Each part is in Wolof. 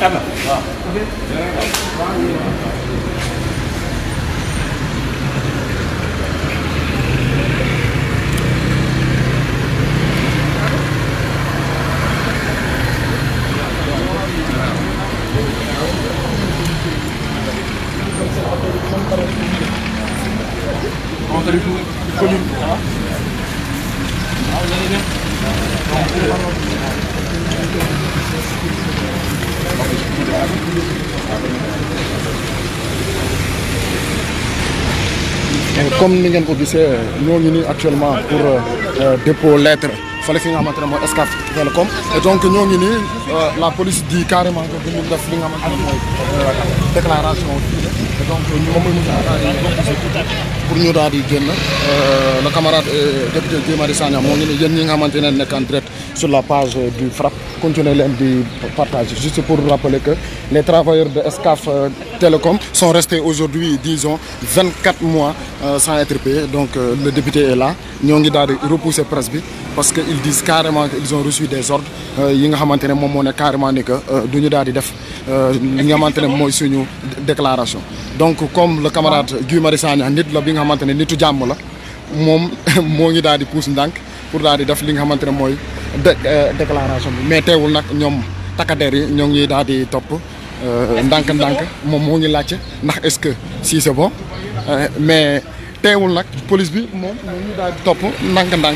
Comme ni ngeen ko gisee ñoo ngi nii actuellement pour dépôt lettre fale fi nga xamante ne mooy Excaf Télécom et donc ñoo ngi nii la police dit carrément que dañu def li nga xamante ne mooy déclaration et donc moom pour ñu daal di génn le camarade député Guy Marius Sagna moo ngi nii yéen ñi nga xamante ne nekk en direct sur la page du FRAPP continuez leen di partager juste pour rappeler que les travailleurs de Excaf Télécom sont restés aujourd'hui disons 24 mois sans être payés donc le député est là ñoo ngi daal di repousser presse bi parce que ils disent carrément qu'ils ont reçu des ordres yi nga xamante ne moom moo ne carrément ni que du ñu daal di def li nga xamante ne mooy suñu déclaration donc comme le camarade Guy Marius Sagna nit la bi nga xamante ne nitu jàmm la moom moo ngi daal di pousse ndànk pour daal di def li nga xamante ne mooy déclaration bi mais teewul nag ñoom takkadeer yi ñoo ngi daal di topp ndànk-ndànk moom moo ngi laajte ndax est-ce que si c'est bon mais teewul nag police bi moom moo ngi daal di topp ndànk-ndànk.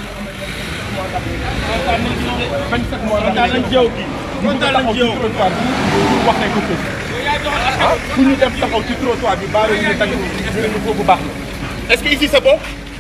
fu ñu dem taxaw ci trottoir bi baare ñu tàgg ñu ne ñu foofu baax na est-ce que ici c'est bon.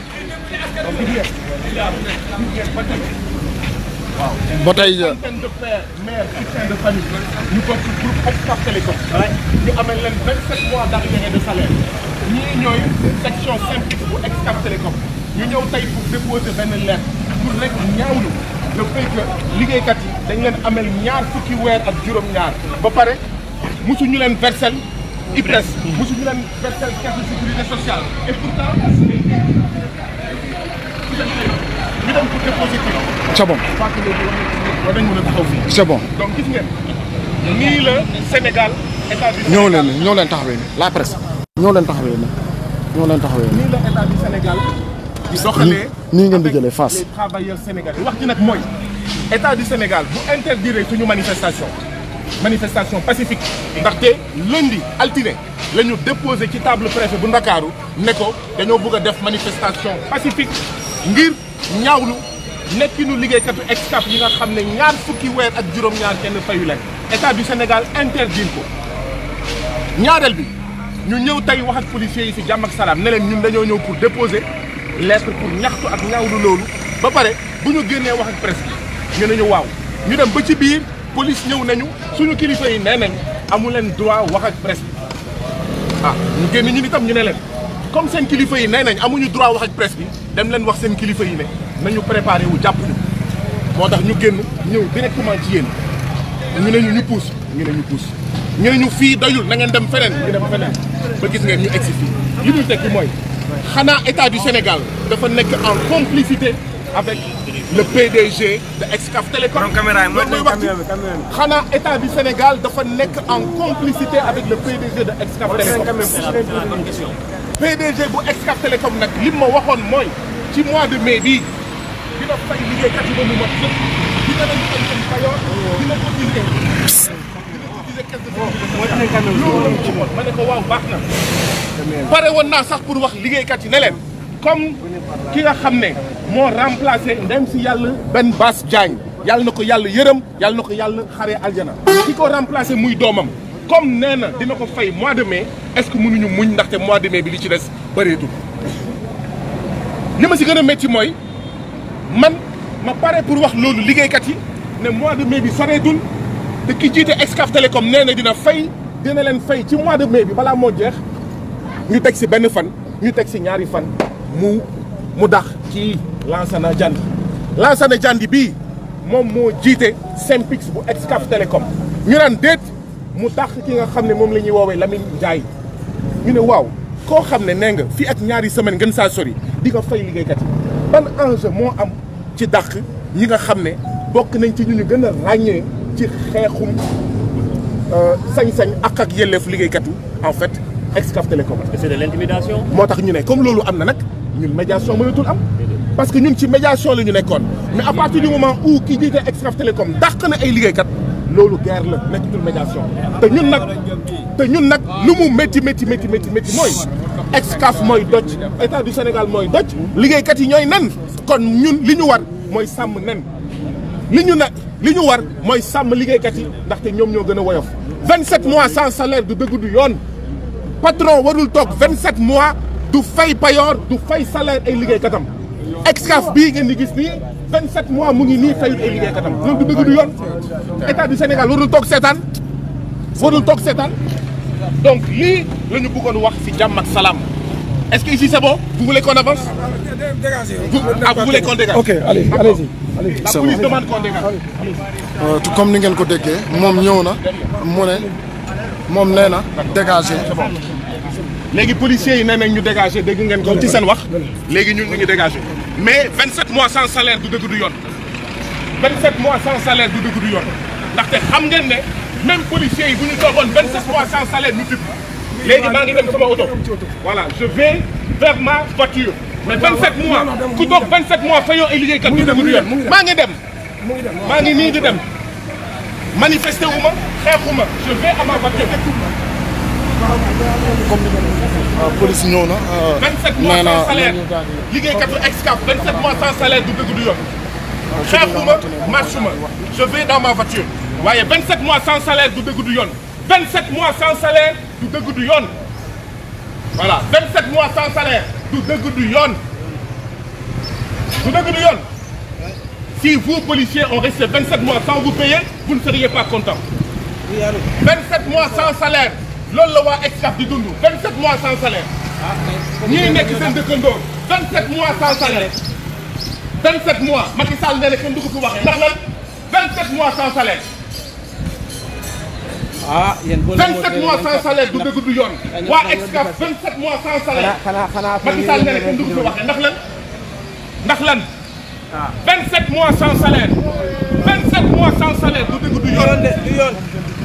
ba tey centaine de pères mères soutien de famille ñu bokk groupe Excaf Télécom ñu amee leen 27 mois d'arriérés de salaire ñii ñooy section simplice bu Excaf Télécom ñu ñëw tey pour déposer benn lettre pour rek ñaawlu le fait que liggéeykat yi dañ leen amel ñaar fukki weer ak juróom-ñaar ba pare musuñu leen versel IPRES musuñu leen versel caisse de sécurité sociale et pourtant ñu dem pour déposer kii. c'est bon. war nañ mën a taxaw fii. c'est bon. donc gis ngeen nii la Sénégal état du ñëw leen ñëw leen taxawee ni la presse. ñëw leen taxawee ni ñëw leen taxawee ni nii la état du Sénégal di doxalee nii ngeen di jëlee face les travailleurs sénégalais wax ji nag mooy état du Sénégal bu interdire suñu manifestation pacifique ndaxte lundi altine la ñu déposé ci table préfet bu Ndakaaru ne ko dañoo bëgg a def manifestation pacifique ngir ñaawlu nekkinu liggéeykatu Excaf yi nga xam ne ñaar fukki weer ak juróom-ñaar kenn fayu leen état du Sénégal interdire ko ñaareel bi ñu ñëw tey wax ak policiers yi ci jàmm ak salaam ne leen ñun dañoo ñëw pour déposer lettre pour ñaxtu ak ñaawlu loolu ba pare bu ñu génnee wax ak presse bi ñu ne ñu waaw ñu dem ba ci biir police ñëw nañu suñu kilifa yi nee nañ amu leen droit wax ak presse bi ñu génn ñun itam ñu ne leen comme seen kilifa yi nee nañ amuñu droit wax ak presse bi dem leen wax seen kilifa yi ne nañu préparé wu jàpp ñu moo tax ñu génn ñëw directement ci yéen ñu ne ñu pousse ñu ne ñu pousse ñu ne ñu fii doyul na ngeen dem feneen ñu dem feneen ba gis ngeen ñu egsi fii li muy tekki mooy xanaa état du Sénégal dafa nekk en complicité avec le PDG de Excaf Télécom. xanaa état du Sénégal dafa nekk en complicité avec le PDG de Excaf Télécom. PDG bu Excaf Télécom nag li ma waxoon mooy ci mois de mai bii dina fay liggéeykat yi ba mu mot sëkk dina leen fay seen payoor dina ko liggéey. ma ne ko waaw baax na. pare woon naa sax pour wax liggéeykat yi ne leen comme ki nga xam ne moo remplacé ndem si yàlla Ben Bass Diagne yàlla na ko yàlla yërëm yàlla na ko yàlla xaree aljana ki ko remplacé muy doomam comme nee na dina ko fay mois de mai est-ce que mënuñu muñ ndaxte mois de mai bi li ci des bëreetul li ma si gën a métti mooy man ma pare pour wax loolu liggéeykat yi ne mois de mai bi soreetul te ki jiite Excaf Télécom nee na dina leen fay ci mois de mai bi balaa moo jeex ñu teg si benn fan ñu teg si ñaari fan mu dax ci Lansana Diandi bii moom moo jiite Synpics bu Excaf Télécom ñu naan déet mu dax ki nga xam ne moom la ñuy woowee Lamine Ndiaye ñu ne waaw koo xam ne nee nga fii ak ñaari semaine gën saa sori di nga fay liggéeykat yi ban enjeu moo am ci dàq ñi nga xam ne bokk nañ ci ñu gën a ràññee ci xeexum sañ-sañ ak yelleef liggéeykat yi en fait Excaf Télécom. c'est de l'intimidation. moo tax ñu ne comme loolu am na nag ñun médiation mënatul am parce que ñun ci médiation la ñu nekkoon mais à partir du moment où ki jiite Excaf Télécom dàq na ay liggéeykat loolu guerre la nekkatul médiation te ñun nag lu mu métti mooy Excaf mooy doj état du Sénégal mooy doj liggéeykat yi ñooy nen kon ñun li ñu war mooy sàmm nen li ñu war mooy sàmm liggéeykat yi ndaxte ñoom ñoo gën a woyof 27 mois sans salaire du dëgg du yoon patron warul toog 27 mois du fay payoor du fay salaire ay liggéeykatam Excaf bii ngeen di gis nii 27 mois mu ngi nii fayul ay liggéeykatam loolu du dëgg du yoon état du Sénégal warul toog seetaan donc lii la ñu bëggoon wax ci jàmm ak salaam est-ce que ici c'est bon vous voulez qu'on avance vous voulez qu'on dégage. ok allez-y. La police demande qu'on dégage. tout comme ni ngeen ko déggee moom ñëw na mu ne moom nee na dégagé. léegi policiers yi nee nañ ñu dégagé dégg ngeen ko ci seen wax léegi ñun ñu ngi dégagé mais 27 mois sans salaire du dëgg du yoon 27 mois sans salaire du dëgg du yoon ndaxte xam ngeen ne même policiers yi bu ñu toogoon 27 mois sans salaire ñu tibb léegi maa ngi dem sama oto voilà je vais vers ma voiture mais 27 mois ku toog 27 mois fayoo ay liggéeykat du dëgg du yoon maa ngi dem maa ngi nii di dem manifester wu ma xeexuma je vais à ma voiture. comme police ñëw na. 27 mois sans salaire liggéeykatu Excaf 27 mois sans salaire du dëgg du yoon. xeexuma marchuma je vais dans ma voiture. waaye 27 mois sans salaire du dëgg du yoon. 27 mois sans salaire du dëgg du yoon. voilà 27 mois sans salaire du dëgg du yoon. du dëgg du yoon. si vous policiers ont resté 27 mois sans vous payer vous ne seriez pas content. 27 mois sans salaire. loolu la waa Excaf di dund 27 mois sans salaire ñii nekk seen dëkkandoo 27 mois sans salaire 27 mois Macky Sall nee na kenn du ko fi waxee ndax lan 27 mois sans salaire. yéen 27 mois sans salaire du dëgg du yoon waa Excaf 27 mois sans salaire Macky Sall nee na kenn du ko fi waxee ndax lan 27 mois sans salaire 27 mois sans salaire du dëgg du yoon.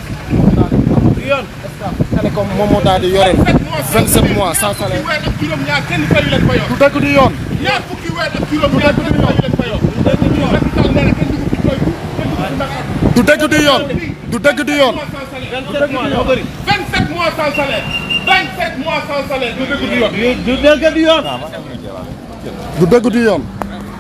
Télécom moom moo daal di yore 27 mois sans salaire. weer ak juróom-ñaar kenn fayu leen fayoo. du dëgg du yoon. ñaar fukki weer ak juróom-ñaar kenn fayu leen fayoo. du dëgg du yoon. du dëgg du yoon. 27 mois moo bëri. 27 mois sans salaire. 27 mois sans salaire du dëgg du yoon. du dëgg du yoon. du dëgg du yoon.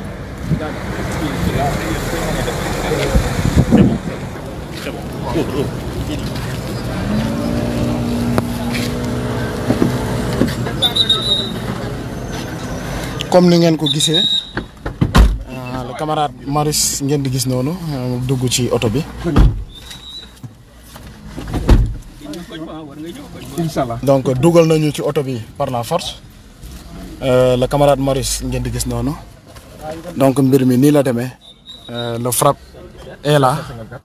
comme ni ngeen ko gisee le camarade Marius ngeen di gis noonu dugg ci oto bi. donc dugal nañu ci oto bi par la force le camarade Marius ngeen di gis noonu donc mbir mi nii la demee le frappe est là.